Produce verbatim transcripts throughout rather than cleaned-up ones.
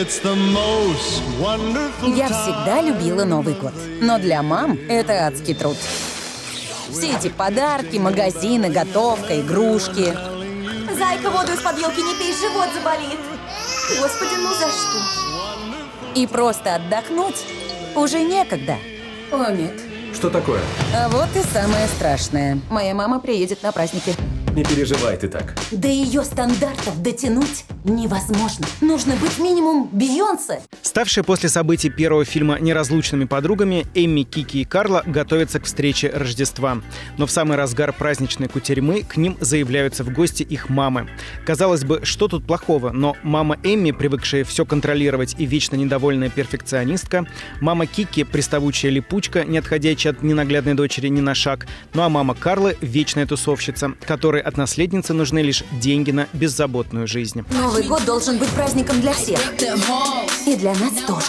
Я всегда любила Новый год, но для мам это адский труд. Все эти подарки, магазины, готовка, игрушки. Зайка, воду из-под елки не пей, живот заболит. Господи, ну за что? И просто отдохнуть уже некогда. О, нет. Что такое? А вот и самое страшное. Моя мама приедет на праздники. Не переживай ты так. До ее стандартов дотянуть невозможно. Нужно быть минимум Бейонсе. Ставшие после событий первого фильма неразлучными подругами, Эмми, Кики и Карла готовятся к встрече Рождества. Но в самый разгар праздничной кутерьмы к ним заявляются в гости их мамы. Казалось бы, что тут плохого? Но мама Эмми, привыкшая все контролировать и вечно недовольная перфекционистка, мама Кики, приставучая липучка, не отходящая от ненаглядной дочери ни на шаг, ну а мама Карлы – вечная тусовщица, которой от наследницы нужны лишь деньги на беззаботную жизнь. Новый год должен быть праздником для всех. И для нас тоже.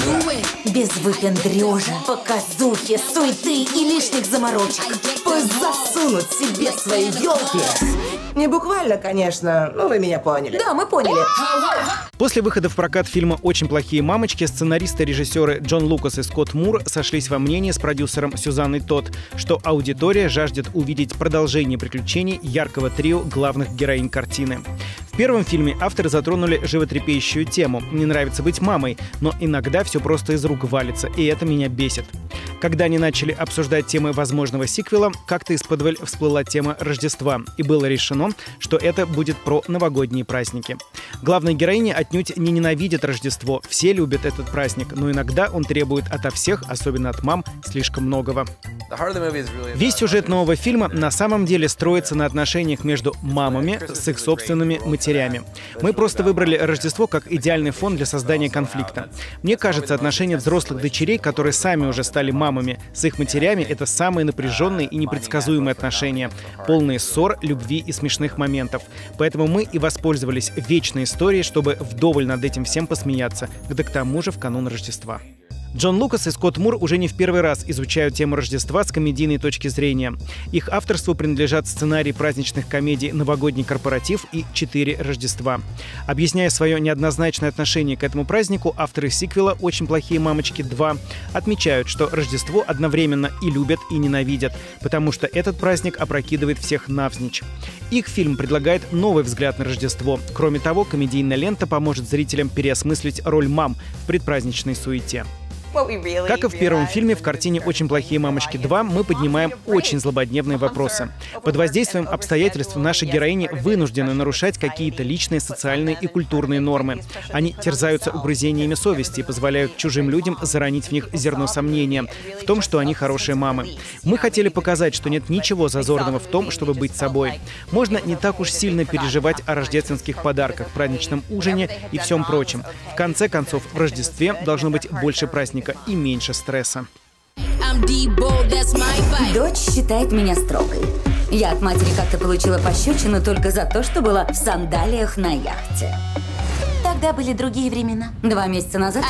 Без выпендрежа, показухи, суеты и лишних заморочек. Пусть засунут себе свои елки. Не буквально, конечно, но вы меня поняли. Да, мы поняли. После выхода в прокат фильма «Очень плохие мамочки» сценаристы и режиссеры Джон Лукас и Скотт Мур сошлись во мнении с продюсером Сюзанной Тодд, что аудитория жаждет увидеть продолжение приключений яркого трио главных героинь картины. В первом фильме авторы затронули животрепещущую тему «Не нравится быть мамой», но иногда все просто из рук валится, и это меня бесит. Когда они начали обсуждать темы возможного сиквела, как-то исподволь всплыла тема Рождества, и было решено, что это будет про новогодние праздники. Главные героини отнюдь не ненавидят Рождество, все любят этот праздник, но иногда он требует ото всех, особенно от мам, слишком многого. Весь сюжет нового фильма на самом деле строится на отношениях между мамами с их собственными матерями. Мы просто выбрали Рождество как идеальный фон для создания конфликта. Мне кажется, отношения взрослых дочерей, которые сами уже стали мамами, с их матерями — это самые напряженные и непредсказуемые отношения, полные ссор, любви и смешных моментов. Поэтому мы и воспользовались вечной историей, чтобы вдоволь над этим всем посмеяться, да к тому же в канун Рождества. Джон Лукас и Скотт Мур уже не в первый раз изучают тему Рождества с комедийной точки зрения. Их авторству принадлежат сценарии праздничных комедий «Новогодний корпоратив» и «Четыре Рождества». Объясняя свое неоднозначное отношение к этому празднику, авторы сиквела «Очень плохие мамочки два» отмечают, что Рождество одновременно и любят, и ненавидят, потому что этот праздник опрокидывает всех навзничь. Их фильм предлагает новый взгляд на Рождество. Кроме того, комедийная лента поможет зрителям переосмыслить роль мам в предпраздничной суете. Как и в первом фильме, в картине «Очень плохие мамочки два» мы поднимаем очень злободневные вопросы. Под воздействием обстоятельств наши героини вынуждены нарушать какие-то личные, социальные и культурные нормы. Они терзаются угрызениями совести и позволяют чужим людям заронить в них зерно сомнения в том, что они хорошие мамы. Мы хотели показать, что нет ничего зазорного в том, чтобы быть собой. Можно не так уж сильно переживать о рождественских подарках, праздничном ужине и всем прочем. В конце концов, в Рождестве должно быть больше праздника и меньше стресса. Дочь считает меня строгой. Я от матери как-то получила пощечину только за то, что была в сандалиях на яхте. Тогда были другие времена. Два месяца назад.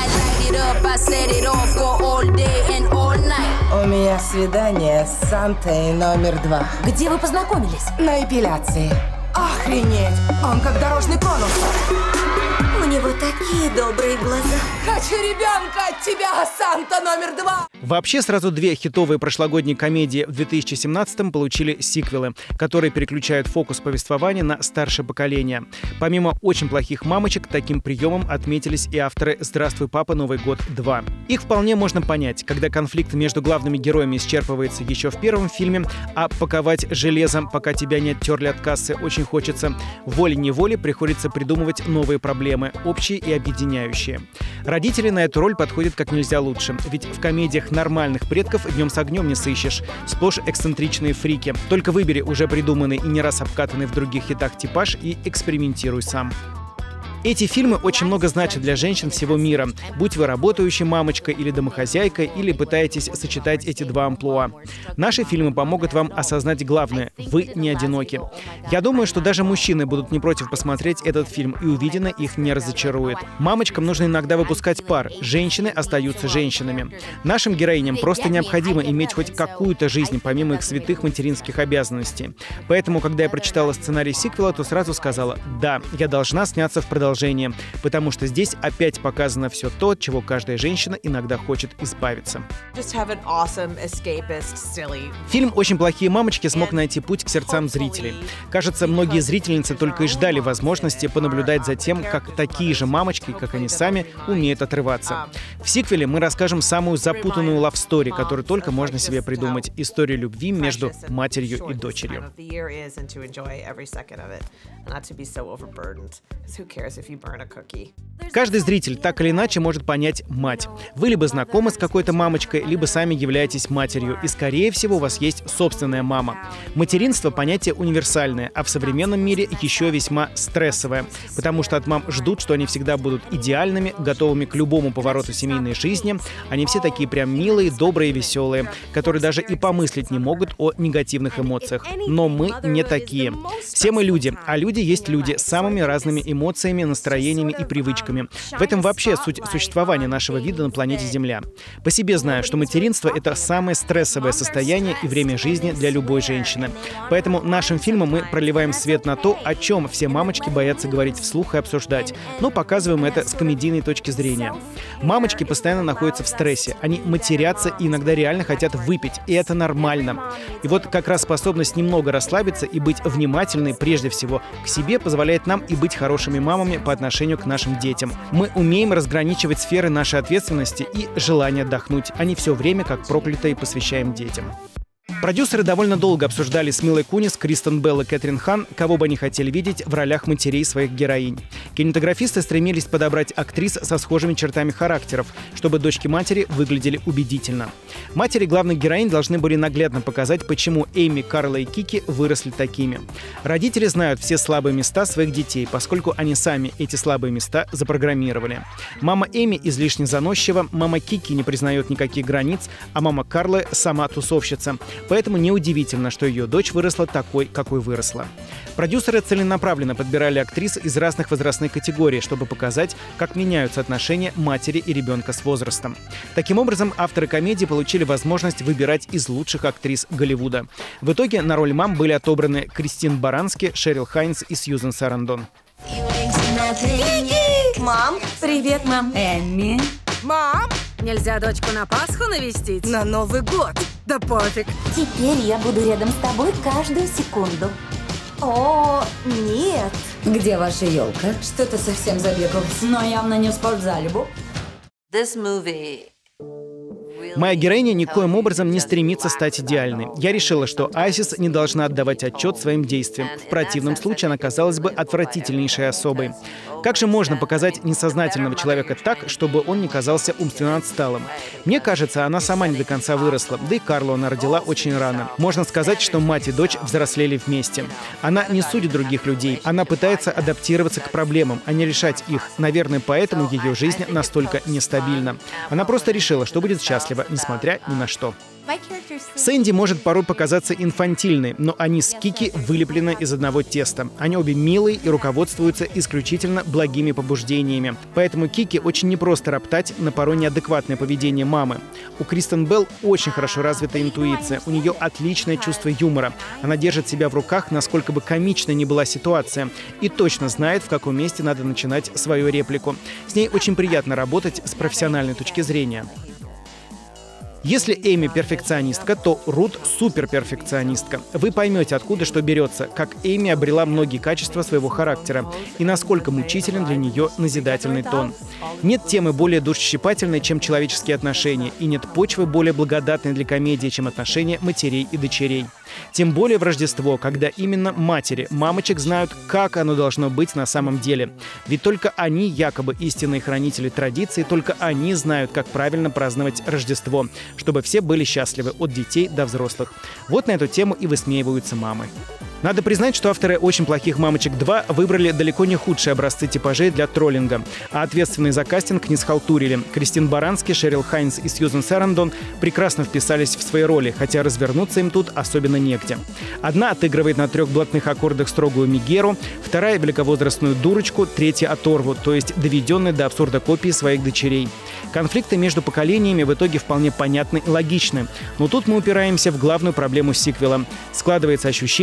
У меня свидание с Сантой номер два. Где вы познакомились? На эпиляции. Охренеть! Он как дорожный конус. У него такие добрые глаза. Хочу ребенка от тебя, Санта номер два! Вообще, сразу две хитовые прошлогодние комедии в две тысячи семнадцатом получили сиквелы, которые переключают фокус повествования на старшее поколение. Помимо «Очень плохих мамочек», таким приемом отметились и авторы «Здравствуй, папа, Новый год два». Их вполне можно понять, когда конфликт между главными героями исчерпывается еще в первом фильме, а паковать железом, пока тебя не оттерли от кассы, очень хочется, волей-неволей приходится придумывать новые проблемы, общие и объединяющие. Родители на эту роль подходят как нельзя лучше, ведь в комедиях нормальных предков днем с огнем не сыщешь. Сплошь эксцентричные фрики. Только выбери уже придуманный и не раз обкатанный в других хитах типаж и экспериментируй сам. Эти фильмы очень много значат для женщин всего мира. Будь вы работающей мамочкой или домохозяйкой, или пытаетесь сочетать эти два амплуа. Наши фильмы помогут вам осознать главное – вы не одиноки. Я думаю, что даже мужчины будут не против посмотреть этот фильм, и увиденное их не разочарует. Мамочкам нужно иногда выпускать пар. Женщины остаются женщинами. Нашим героиням просто необходимо иметь хоть какую-то жизнь, помимо их святых материнских обязанностей. Поэтому, когда я прочитала сценарий сиквела, то сразу сказала: да, я должна сняться в продолжении продолжение, потому что здесь опять показано все то, от чего каждая женщина иногда хочет избавиться. Фильм «Очень плохие мамочки» смог найти путь к сердцам зрителей. Кажется, многие зрительницы только и ждали возможности понаблюдать за тем, как такие же мамочки, как они сами, умеют отрываться. В сиквеле мы расскажем самую запутанную лав-стори, которую только можно себе придумать. Историю любви между матерью и дочерью. Каждый зритель так или иначе может понять мать. Вы либо знакомы с какой-то мамочкой, либо сами являетесь матерью, и, скорее всего, у вас есть собственная мама. Материнство — понятие универсальное, а в современном мире еще весьма стрессовое, потому что от мам ждут, что они всегда будут идеальными, готовыми к любому повороту семейной жизни. Они все такие прям милые, добрые, веселые, которые даже и помыслить не могут о негативных эмоциях. Но мы не такие. Все мы люди, а люди есть люди с самыми разными эмоциями, настроениями и привычками. В этом вообще суть существования нашего вида на планете Земля. По себе знаю, что материнство — это самое стрессовое состояние и время жизни для любой женщины. Поэтому нашим фильмом мы проливаем свет на то, о чем все мамочки боятся говорить вслух и обсуждать, но показываем это с комедийной точки зрения. Мамочки постоянно находятся в стрессе, они матерятся и иногда реально хотят выпить, и это нормально. И вот как раз способность немного расслабиться и быть внимательной прежде всего к себе позволяет нам и быть хорошими мамами по отношению к нашим детям. Мы умеем разграничивать сферы нашей ответственности и желания отдохнуть, а не все время, как проклятые, посвящаем детям. Продюсеры довольно долго обсуждали с Милой Кунис, Кристен Белл и Кэтрин Хан, кого бы они хотели видеть в ролях матерей своих героинь. Кинематографисты стремились подобрать актрис со схожими чертами характеров, чтобы дочки-матери выглядели убедительно. Матери главных героинь должны были наглядно показать, почему Эми, Карла и Кики выросли такими. Родители знают все слабые места своих детей, поскольку они сами эти слабые места запрограммировали. Мама Эми излишне заносчива, мама Кики не признает никаких границ, а мама Карлы сама тусовщица. Поэтому неудивительно, что ее дочь выросла такой, какой выросла. Продюсеры целенаправленно подбирали актрис из разных возрастных категорий, чтобы показать, как меняются отношения матери и ребенка с возрастом. Таким образом, авторы комедии получили возможность выбирать из лучших актрис Голливуда. В итоге на роль мам были отобраны Кристин Барански, Шерил Хайнс и Сьюзен Сарандон. Мам, привет, мам. Эмми. Мам, Нельзя дочку на Пасху навестить? на Новый год. Да пофиг. Теперь я буду рядом с тобой каждую секунду. О, нет. Где ваша елка? Что-то совсем забегалась. Но явно не в спортзале. This movie Моя героиня никоим образом не стремится стать идеальной. Я решила, что Айсис не должна отдавать отчет своим действиям. В противном случае она казалась бы отвратительнейшей особой. Как же можно показать несознательного человека так, чтобы он не казался умственно отсталым? Мне кажется, она сама не до конца выросла, да и Карлу она родила очень рано. Можно сказать, что мать и дочь взрослели вместе. Она не судит других людей, она пытается адаптироваться к проблемам, а не решать их. Наверное, поэтому ее жизнь настолько нестабильна. Она просто решила, что будет счастлива, несмотря ни на что. Сэнди может порой показаться инфантильной, но они с Кики вылеплены из одного теста. Они обе милые и руководствуются исключительно благими побуждениями. Поэтому Кики очень непросто роптать на порой неадекватное поведение мамы. У Кристен Белл очень хорошо развита интуиция, у нее отличное чувство юмора. Она держит себя в руках, насколько бы комичной ни была ситуация, и точно знает, в каком месте надо начинать свою реплику. С ней очень приятно работать с профессиональной точки зрения. Если Эми перфекционистка, то Рут суперперфекционистка. Вы поймете, откуда что берется, как Эми обрела многие качества своего характера и насколько мучителен для нее назидательный тон. Нет темы более душещипательной, чем человеческие отношения, и нет почвы более благодатной для комедии, чем отношения матерей и дочерей. Тем более в Рождество, когда именно матери, мамочек знают, как оно должно быть на самом деле. Ведь только они якобы истинные хранители традиций, только они знают, как правильно праздновать Рождество, чтобы все были счастливы от детей до взрослых. Вот на эту тему и высмеиваются мамы. Надо признать, что авторы «Очень плохих мамочек два» выбрали далеко не худшие образцы типажей для троллинга, а ответственные за кастинг не схалтурили. Кристин Барански, Шерил Хайнс и Сьюзен Сарандон прекрасно вписались в свои роли, хотя развернуться им тут особенно негде. Одна отыгрывает на трех блатных аккордах строгую Мегеру, вторая — великовозрастную дурочку, третья — оторву, то есть доведенной до абсурда копии своих дочерей. Конфликты между поколениями в итоге вполне понятны и логичны. Но тут мы упираемся в главную проблему сиквела. Складывается ощущение, что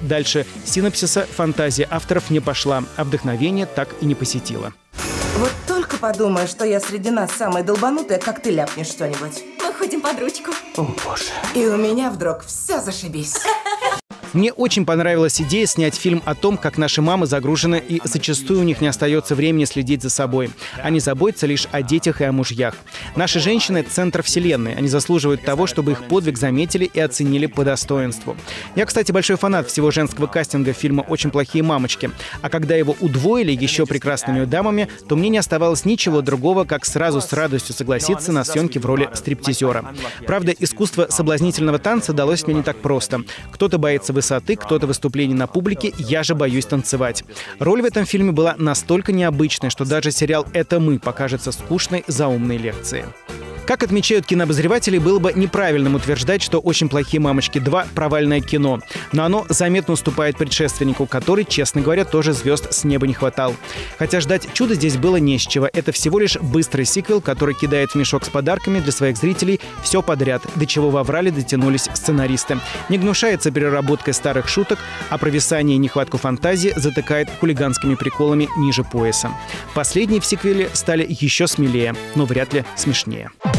Дальше синопсиса фантазия авторов не пошла, а вдохновение так и не посетило. Вот только подумай, что я среди нас самая долбанутая, как ты ляпнешь что-нибудь. Мы ходим под ручку. О, боже. И у меня вдруг все зашибись. Мне очень понравилась идея снять фильм о том, как наши мамы загружены, и зачастую у них не остается времени следить за собой. Они заботятся лишь о детях и о мужьях. Наши женщины — центр вселенной. Они заслуживают того, чтобы их подвиг заметили и оценили по достоинству. Я, кстати, большой фанат всего женского кастинга фильма «Очень плохие мамочки». А когда его удвоили еще прекрасными дамами, то мне не оставалось ничего другого, как сразу с радостью согласиться на съемки в роли стриптизера. Правда, искусство соблазнительного танца далось мне не так просто. Кто-то боится высоты, высоты, кто-то выступлений на публике, я же боюсь танцевать. Роль в этом фильме была настолько необычной, что даже сериал «Это мы» покажется скучной заумной лекцией. Как отмечают кинообозреватели, было бы неправильным утверждать, что «Очень плохие мамочки два» — провальное кино. Но оно заметно уступает предшественнику, который, честно говоря, тоже звезд с неба не хватал. Хотя ждать чуда здесь было не с чего. Это всего лишь быстрый сиквел, который кидает в мешок с подарками для своих зрителей все подряд, до чего в аврале дотянулись сценаристы. Не гнушается переработкой старых шуток, а провисание и нехватку фантазии затыкает хулиганскими приколами ниже пояса. Последние в сиквеле стали еще смелее, но вряд ли смешнее.